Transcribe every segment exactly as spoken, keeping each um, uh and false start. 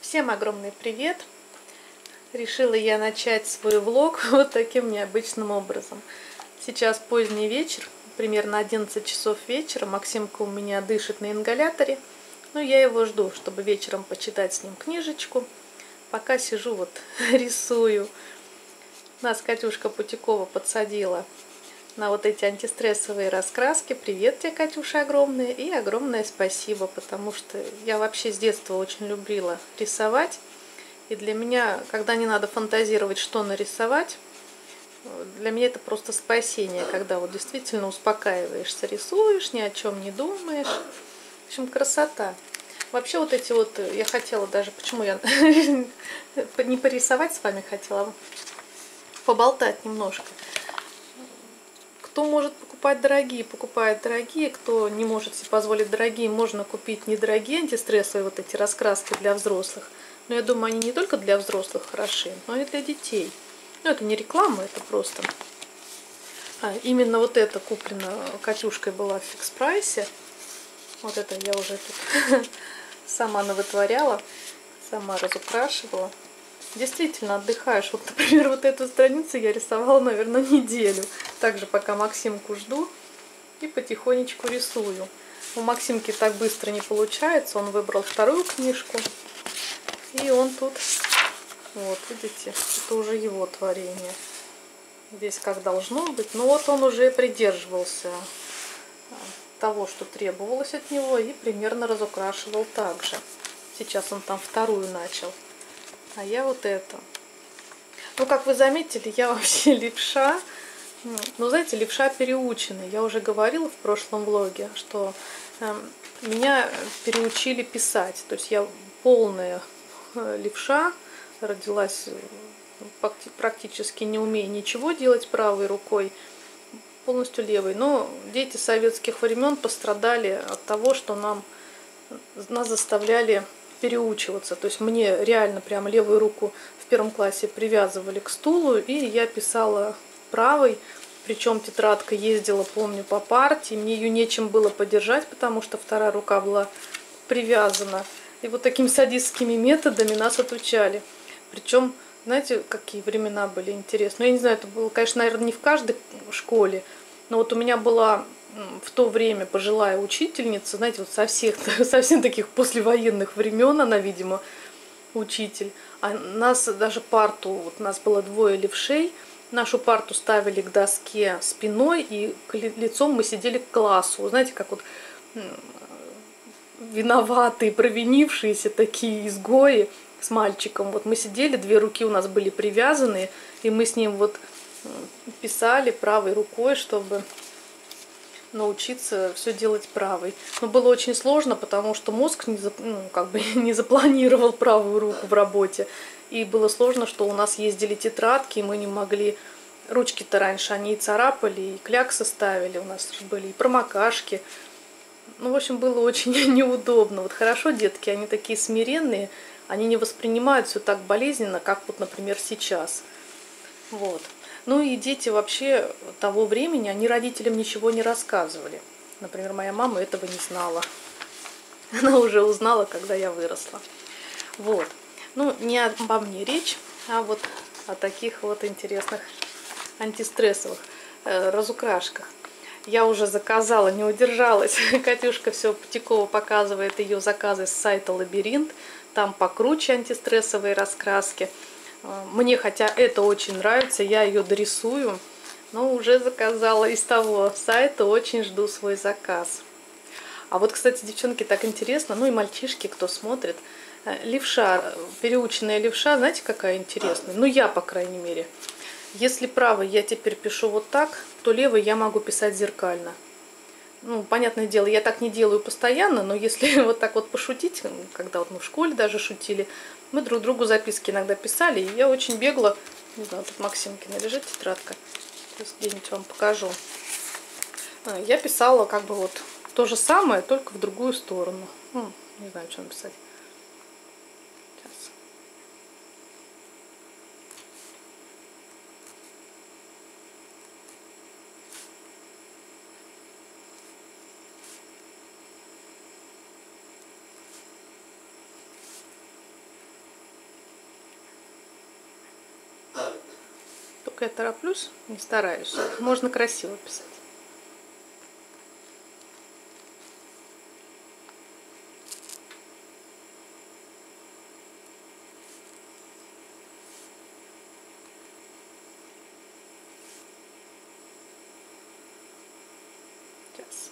Всем огромный привет! Решила я начать свой влог вот таким необычным образом. Сейчас поздний вечер, примерно одиннадцать часов вечера. Максимка у меня дышит на ингаляторе. Но я его жду, чтобы вечером почитать с ним книжечку. Пока сижу вот рисую. Нас Катюшка Путякова подсадила на вот эти антистрессовые раскраски. Привет тебе, Катюша, огромное. И огромное спасибо, потому что я вообще с детства очень любила рисовать. И для меня, когда не надо фантазировать, что нарисовать, для меня это просто спасение, когда вот действительно успокаиваешься, рисуешь, ни о чем не думаешь. В общем, красота. Вообще вот эти вот, я хотела даже, почему я не порисовать с вами хотела, а поболтать немножко. Кто может покупать дорогие, покупает дорогие. Кто не может себе позволить дорогие, можно купить недорогие антистрессовые вот эти раскраски для взрослых. Но я думаю, они не только для взрослых хороши, но и для детей. Ну, это не реклама, это просто. А, именно вот это куплено Катюшкой была в фикс-прайсе. Вот это я уже тут сама навытворяла, сама разукрашивала. Действительно отдыхаешь. Вот, например, вот эту страницу я рисовала, наверное, неделю. Также пока Максимку жду и потихонечку рисую. У Максимки так быстро не получается. Он выбрал вторую книжку. И он тут, вот, видите, это уже его творение. Здесь как должно быть. Но вот он уже придерживался того, что требовалось от него, и примерно разукрашивал так же. Сейчас он там вторую начал. А я вот это. Ну, как вы заметили, я вообще левша. Ну, знаете, левша переученный. Я уже говорила в прошлом влоге, что э, меня переучили писать. То есть я полная левша. Родилась практически не умея ничего делать правой рукой. Полностью левой. Но дети советских времен пострадали от того, что нам, нас заставляли переучиваться. То есть мне реально прям левую руку в первом классе привязывали к стулу, и я писала правой. Причем тетрадка ездила, помню, по парте. Мне ее нечем было подержать, потому что вторая рука была привязана. И вот такими садистскими методами нас отучали. Причем, знаете, какие времена были интересные. Ну, я не знаю, это было, конечно, наверное, не в каждой школе. Но вот у меня была в то время пожилая учительница, знаете, вот со всех, совсем таких послевоенных времен она, видимо, учитель. А нас даже парту, вот у нас было двое левшей, нашу парту ставили к доске спиной, и лицом мы сидели к классу. Знаете, как вот виноватые, провинившиеся такие изгои с мальчиком. Вот мы сидели, две руки у нас были привязаны, и мы с ним вот писали правой рукой, чтобы научиться все делать правой. Но было очень сложно, потому что мозг не, ну, как бы не запланировал правую руку в работе. И было сложно, что у нас ездили тетрадки, и мы не могли... Ручки-то раньше они и царапали, и кляксы ставили. У нас были и промокашки. Ну, в общем, было очень неудобно. Вот хорошо, детки, они такие смиренные, они не воспринимают все так болезненно, как вот, например, сейчас. Вот. Ну и дети вообще того времени, они родителям ничего не рассказывали. Например, моя мама этого не знала. Она уже узнала, когда я выросла. Вот. Ну, не обо мне речь, а вот о таких вот интересных антистрессовых э, разукрашках. Я уже заказала, не удержалась. Катюшка все Путякова показывает ее заказы с сайта Лабиринт. Там покруче антистрессовые раскраски. Мне, хотя это очень нравится, я ее дорисую, но уже заказала из того сайта, очень жду свой заказ. А вот, кстати, девчонки, так интересно, ну и мальчишки, кто смотрит, левша, переученная левша, знаете, какая интересная? Ну, я, по крайней мере. Если правой я теперь пишу вот так, то левой я могу писать зеркально. Ну, понятное дело, я так не делаю постоянно, но если вот так вот пошутить, когда вот мы в школе даже шутили, мы друг другу записки иногда писали, и я очень бегло, не знаю, тут Максимкина лежит тетрадка, где-нибудь вам покажу. Я писала как бы вот то же самое, только в другую сторону. Ну, не знаю, что написать. Сейчас. Поскольку я тороплюсь, не стараюсь. Можно красиво писать. Сейчас.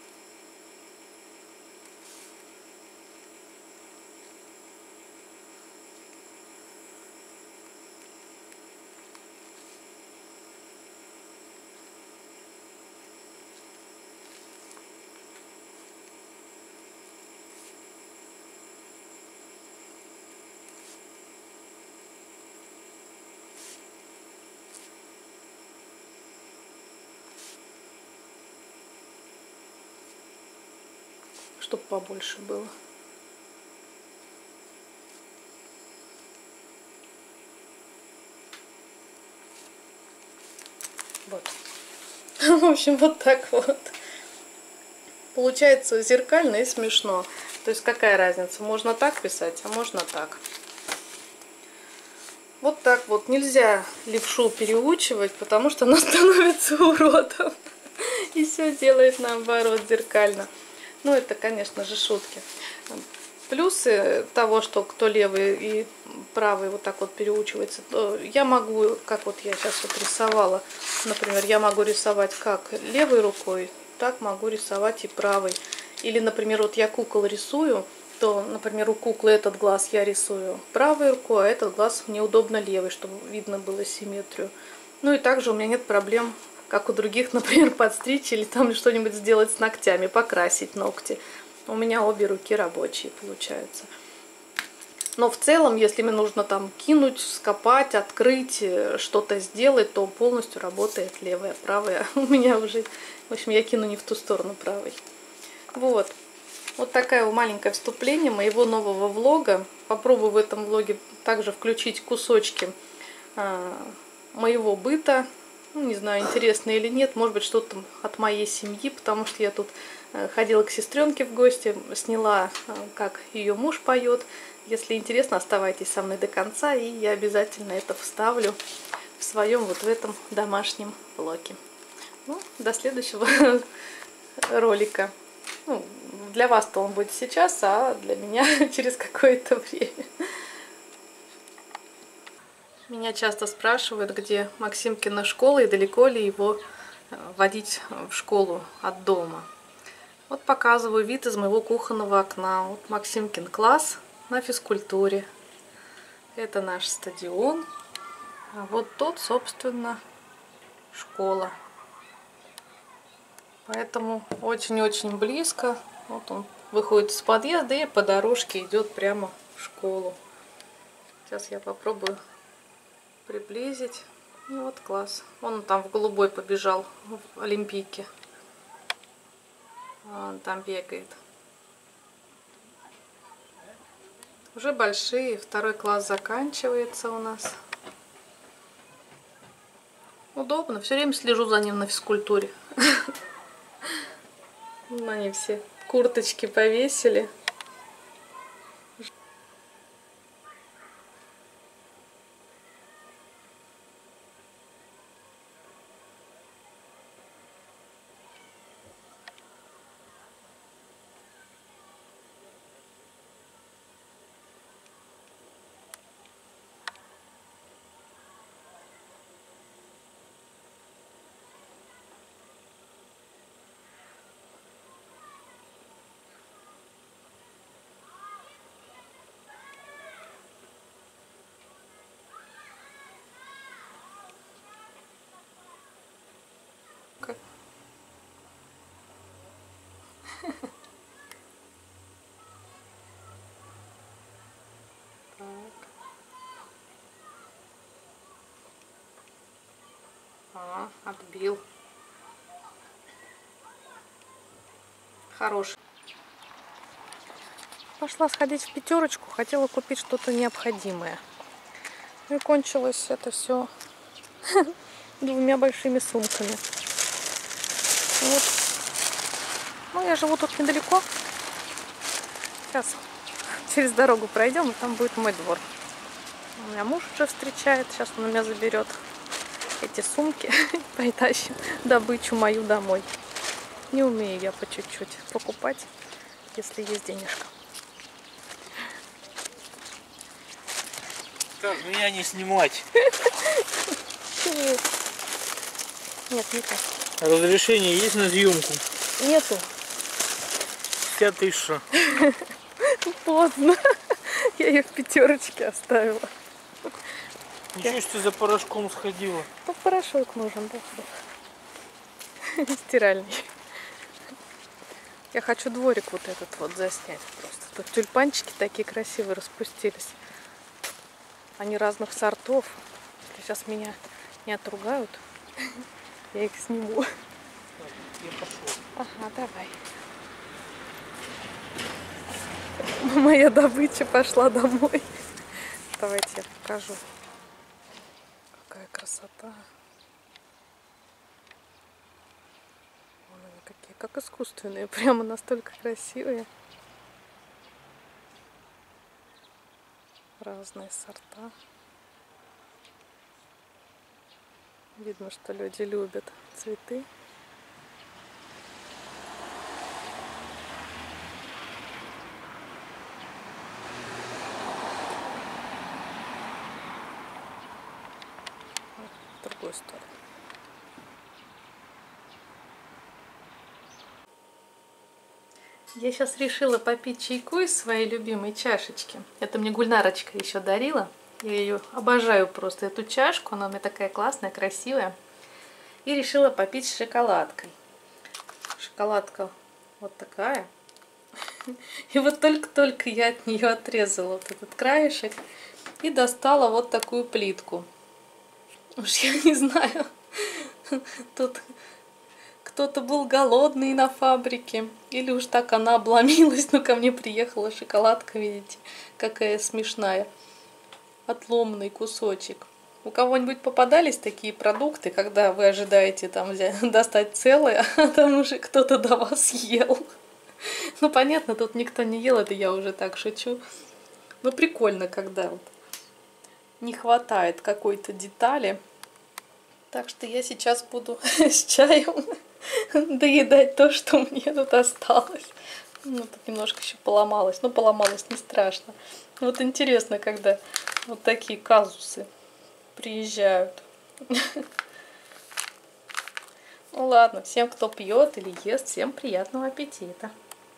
Чтобы побольше было. Вот. В общем, вот так вот. Получается зеркально и смешно. То есть какая разница? Можно так писать, а можно так. Вот так вот. Nельзя левшу переучивать, потому что она становится уродом. И все делает наоборот зеркально. Ну, это, конечно же, шутки. Плюсы того, что кто левый и правый вот так вот переучивается, я могу, как вот я сейчас вот рисовала, например, я могу рисовать как левой рукой, так могу рисовать и правой. Или, например, вот я кукол рисую, то, например, у куклы этот глаз я рисую правой рукой, а этот глаз мне удобно левой, чтобы видно было симметрию. Ну и также у меня нет проблем, как у других, например, подстричь или там что-нибудь сделать с ногтями, покрасить ногти. У меня обе руки рабочие получаются. Но в целом, если мне нужно там кинуть, скопать, открыть, что-то сделать, то полностью работает левая, правая. У меня уже, в общем, я кину не в ту сторону правой. Вот. Вот такое маленькое вступление моего нового влога. Попробую в этом влоге также включить кусочки моего быта. Ну, не знаю, интересно или нет, может быть, что-то от моей семьи, потому что я тут ходила к сестренке в гости, сняла, как ее муж поет. Если интересно, оставайтесь со мной до конца, и я обязательно это вставлю в своем вот в этом домашнем влоге. Ну, до следующего ролика. Ну, для вас-то он будет сейчас, а для меня через какое-то время. Меня часто спрашивают, где Максимкина школа и далеко ли его водить в школу от дома. Вот показываю вид из моего кухонного окна. Вот Максимкин класс на физкультуре. Это наш стадион. А вот тут, собственно, школа. Поэтому очень-очень близко. Вот он выходит из подъезда и по дорожке идет прямо в школу. Сейчас я попробую приблизить. И вот класс. Он там в голубой побежал, в Олимпийке. Он там бегает. Уже большие. Второй класс заканчивается у нас. Удобно. Все время слежу за ним на физкультуре. Они все курточки повесили. А, отбил. Хороший. Пошла сходить в пятерочку, хотела купить что-то необходимое. Ну и кончилось это все двумя большими сумками. Вот. Ну, я живу тут недалеко. Сейчас через дорогу пройдем, и там будет мой двор. У меня муж уже встречает, сейчас он меня заберет. эти сумки, притащим добычу мою домой. Не умею я по чуть-чуть покупать, если есть денежка. Как меня не снимать? Нет, не так. Разрешение есть на съемку? Нету. Вся тысяча. Поздно. Я ее в пятерочке оставила. Ничего, что ты за порошком сходила. Ну, порошок нужен, да. Стиральный. Я хочу дворик вот этот вот заснять просто. Тут тюльпанчики такие красивые распустились. Они разных сортов. Если сейчас меня не отругают, я их сниму. Я пошел. Ага, давай. Моя добыча пошла домой. Давайте я покажу. Какая красота. Вон они какие, как искусственные, прямо настолько красивые. Разные сорта. Видно, что люди любят цветы. В другую сторону. Я сейчас решила попить чайку из своей любимой чашечки. Это мне Гульнарочка еще дарила. Я ее обожаю просто, эту чашку. Она у меня такая классная, красивая. И решила попить с шоколадкой. Шоколадка вот такая. И вот только-только я от нее отрезала вот этот краешек и достала вот такую плитку. Уж я не знаю, тут кто-то был голодный на фабрике, или уж так она обломилась, но ко мне приехала шоколадка, видите, какая смешная. Отломанный кусочек. У кого-нибудь попадались такие продукты, когда вы ожидаете там взять, достать целое, а там уже кто-то до вас съел? Ну, понятно, тут никто не ел, это я уже так шучу. Но прикольно, когда вот не хватает какой-то детали. Так что я сейчас буду с чаем доедать то, что мне тут осталось. Ну, тут немножко еще поломалось, но поломалось не страшно. Вот интересно, когда вот такие казусы приезжают. Ну ладно, всем, кто пьет или ест, всем приятного аппетита.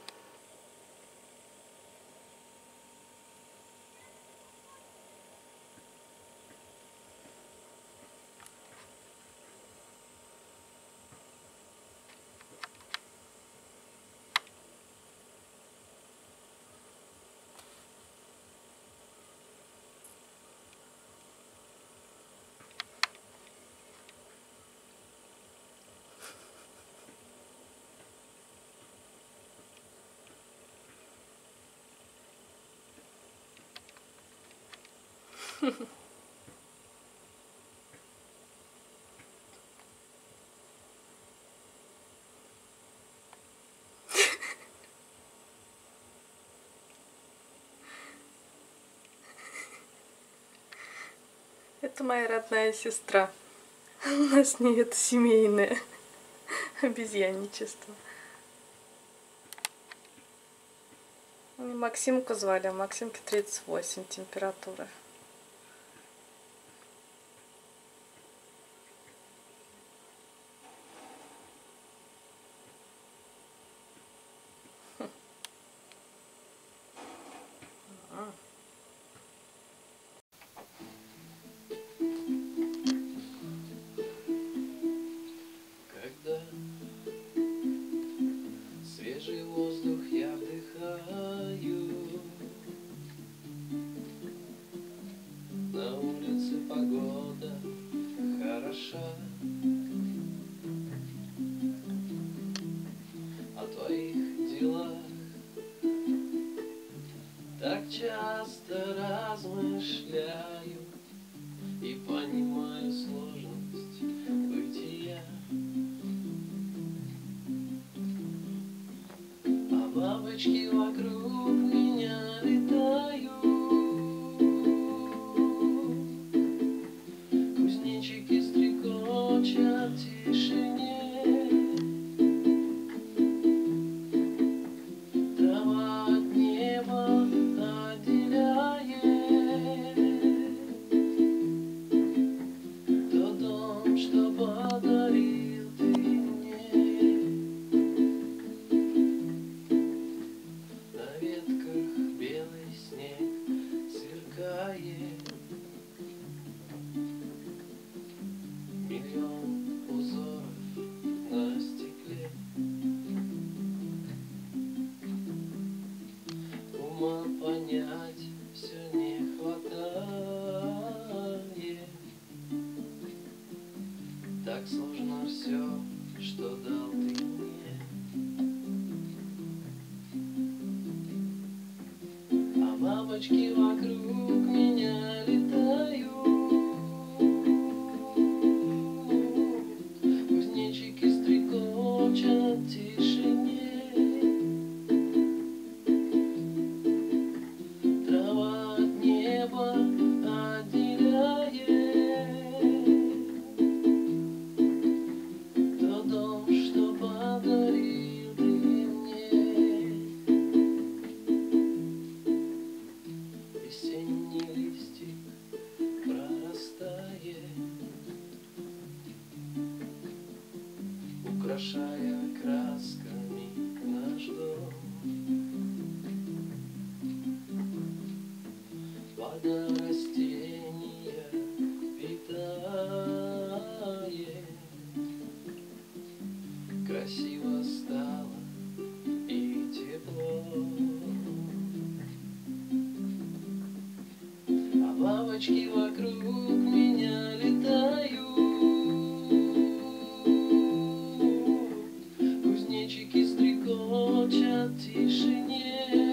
Это моя родная сестра. У нас с ней это семейное обезьянничество. Максимку звали, а Максимке тридцать восемь температура. Свежий воздух я вдыхаю, на улице погода хороша, о твоих делах так часто размышляю и понимаю сложность бытия. Бабочки вокруг меня летают, кузнечики, стрекозы взять все не хватает. Так сложно все, что дал ты мне. А бабочки вокруг меня летают, кузнечики стрекочут в тишине. Трава от неба отделяет тот дом, что подарил ты мне. Весенний листик прорастает, украшая красками наш дом. Вода растения питает, красиво стало и тепло. А бабочки вокруг меня летают, кузнечики стрекочут в тишине.